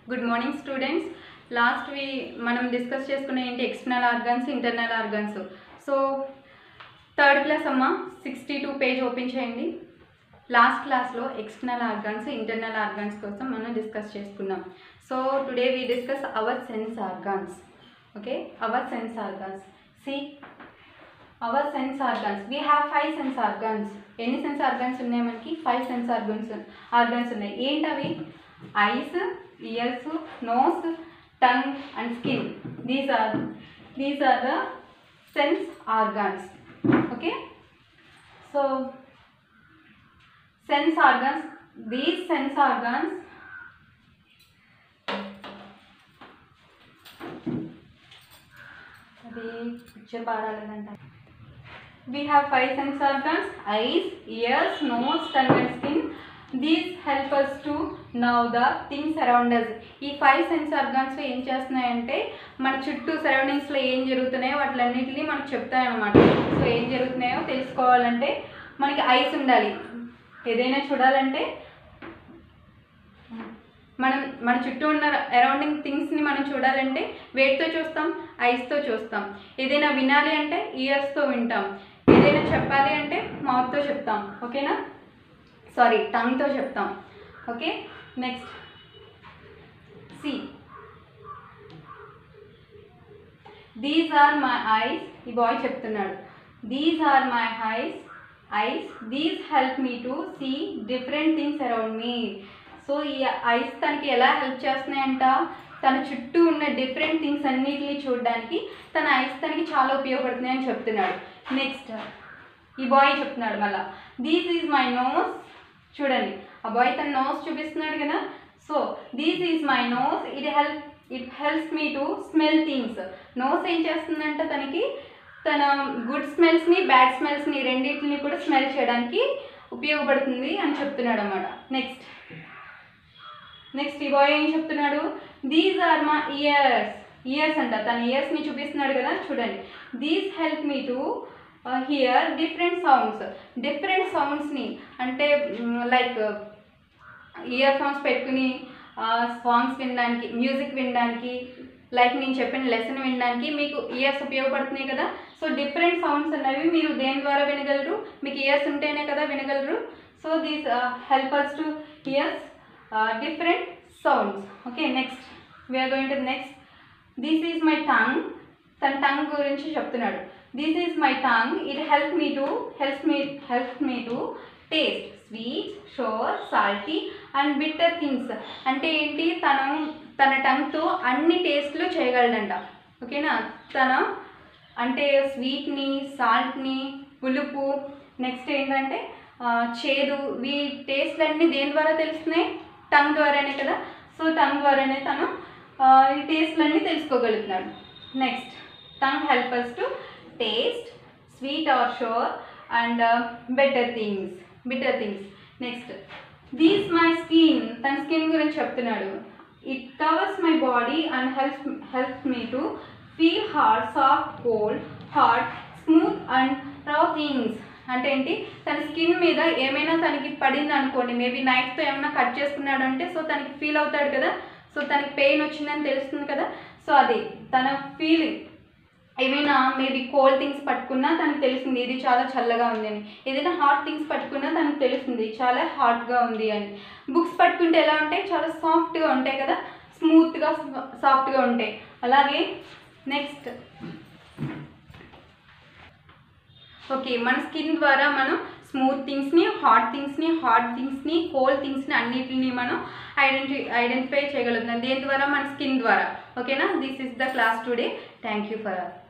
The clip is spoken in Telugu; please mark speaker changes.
Speaker 1: Good morning students. లాస్ట్ మనం డిస్కస్ చేసుకునే ఏంటి external organs, internal organs. So third class అమ్మ 62 పేజ్ ఓపెన్ చేయండి. లాస్ట్ క్లాస్లో ఎక్స్టర్నల్ ఆర్గన్స్, ఇంటర్నల్ ఆర్గన్స్ కోసం మనం డిస్కస్ చేసుకున్నాం. So today we discuss our sense organs. Okay, our sense organs. See our sense organs, we have 5 sense organs. ఎన్ని సెన్స్ ఆర్గన్స్ ఉన్నాయి మనకి? 5 సెన్స్ ఆర్గన్స్ ఉన్నాయి. ఏంటవి? Eyes, ears, nose, tongue and skin. These are the sense organs. Okay, so sense organs, these sense organs picture paaraladanta. We have 5 sense organs: eyes, ears, nose, tongue and skin. These help us to know the things around us. ఈ 5 సెన్స్ ఆర్గాన్స్ ఏం చేస్తున్నాయంటే మన చుట్టూ సరౌండింగ్స్లో ఏం జరుగుతున్నాయో వాటిలన్నింటినీ మనకు చెప్తాయన్నమాట. సో ఏం జరుగుతున్నాయో తెలుసుకోవాలంటే మనకి ఐస్ ఉండాలి. ఏదైనా చూడాలంటే మన చుట్టూ ఉన్న అరౌండింగ్ థింగ్స్ని మనం చూడాలంటే వేటితో చూస్తాం? ఐస్తో చూస్తాం. ఏదైనా వినాలి అంటే ఇయర్స్తో వింటాం. ఏదైనా చెప్పాలి అంటే మౌత్తో చెప్తాం. ఓకేనా? సారీ, టంగ్తో చెప్తాం. Okay, next see these are my eyes. ఈ బాయ్ చెప్తున్నాడు, these are my eyes. These help me to see different things around me. So ఈ ఐస్ తనకి ఎలా హెల్ప్ చేస్తున్నాయంట? తన చుట్టూ ఉన్న డిఫరెంట్ థింగ్స్ అన్నిటిని చూడడానికి తన ఐస్ తనకి చాలా ఉపయోగపడుతున్నాయి అని చెప్తున్నాడు. నెక్స్ట్ ఈ బాయ్ చెప్తున్నాడు మళ్ళా, దీస్ ఈజ్ మై నోస్. చూడండి, ఆ బాయ్ తన నోస్ చూపిస్తున్నాడు కదా. So this is my nose, it helps me to smell things. Nose ఏం చేస్తుందంటే తన గుడ్ స్మెల్స్ని, బ్యాడ్ స్మెల్స్ని రెండింటిని కూడా స్మెల్ చేయడానికి ఉపయోగపడుతుంది అని చెప్తున్నాడు అన్నమాట. నెక్స్ట్ ఈ బాయ్ ఏం చెప్తున్నాడు? దీస్ ఆర్ మై ఇయర్స్ అంట. తన ఇయర్స్ని చూపిస్తున్నాడు కదా. చూడండి, these help me to hear different సౌండ్స్ని అంటే లైక్ ఇయర్ ఫోన్స్ పెట్టుకుని సాంగ్స్ వినడానికి, మ్యూజిక్ వినడానికి, లైక్ నేను చెప్పిన లెసన్ వినడానికి మీకు ఇయర్స్ ఉపయోగపడుతున్నాయి కదా. సో డిఫరెంట్ సౌండ్స్ అనేవి మీరు దేని ద్వారా వినగలరు? మీకు ఇయర్స్ ఉంటేనే కదా వినగలరు. So these help us to hear different sounds. Okay, next we are going to next. This is my tongue. తన టంగ్ గురించి చెప్తున్నాడు. This is my tongue. It helps me to taste sweet, sour, salty and bitter things. అంటే ఏంటి? తన టంగ్తో అన్ని టేస్ట్లు చేయగలడంట. ఓకేనా? అంటే స్వీట్ని, సాల్ట్ని, పులుపు, నెక్స్ట్ ఏంటంటే చేదు, ఈ టేస్ట్లన్నీ దేని ద్వారా తెలుస్తున్నాయి? టంగ్ ద్వారానే కదా. సో టంగ్ ద్వారానే తను ఈ టేస్ట్లన్నీ తెలుసుకోగలుగుతున్నాడు. Next tongue help us to taste sweet or sour and bitter things. Next these my skin. తన స్కిన్ గురించి చెప్తున్నాడు. It covers my body and helps me to feel hot, soft, cold, hot, smooth and rough things. అంటే ఏంటి? తన స్కిన్ మీద ఏమైనా తనకి పడింది అనుకోండి, మేబీ నైఫ్తో ఏమైనా కట్ చేసుకున్నాడు అంటే సో తనకి ఫీల్ అవుతాడు కదా. సో తనకి పెయిన్ వచ్చిందని తెలుస్తుంది కదా. సో అది తన ఫీలింగ్. ఏమైనా మేబీ కోల్డ్ థింగ్స్ పట్టుకున్నా తనకు తెలుస్తుంది ఇది చాలా చల్లగా ఉంది అని. ఏదైనా హాట్ థింగ్స్ పట్టుకున్నా తనకు తెలుస్తుంది చాలా హాట్గా ఉంది అని. బుక్స్ పట్టుకుంటే ఎలా ఉంటాయి? చాలా సాఫ్ట్గా ఉంటాయి కదా, స్మూత్గా, సాఫ్ట్గా ఉంటాయి. అలాగే నెక్స్ట్ ఓకే, మన స్కిన్ ద్వారా మనం స్మూత్ థింగ్స్ని, హాట్ థింగ్స్ని, కోల్డ్ థింగ్స్ని అన్నిటిని మనం ఐడెంటిఫై చేయగలుగుతున్నాం. దేని ద్వారా? మన స్కిన్ ద్వారా. ఓకేనా? This is the class today. Thank you for all.